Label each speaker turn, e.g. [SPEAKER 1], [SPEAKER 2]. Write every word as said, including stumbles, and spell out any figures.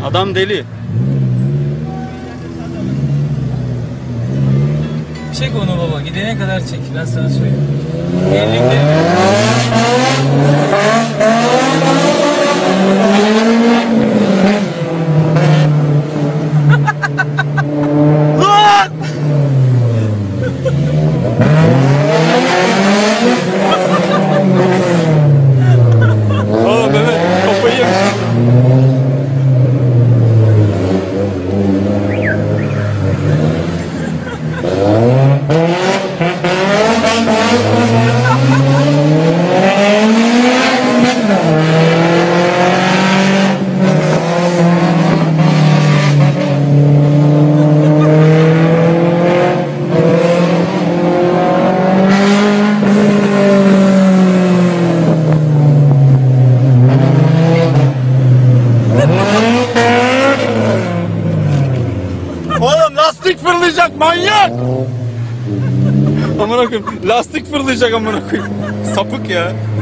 [SPEAKER 1] Adam deli.
[SPEAKER 2] Çek onu baba, gidene kadar çek, ben sana söyleyeyim. Ellikleri
[SPEAKER 1] Lan! Oğlum Mehmet kafayı yemişsin. Oğlum lastik fırlayacak manyak. Amına koyayım lastik fırlayacak amına koyayım. Sapık ya.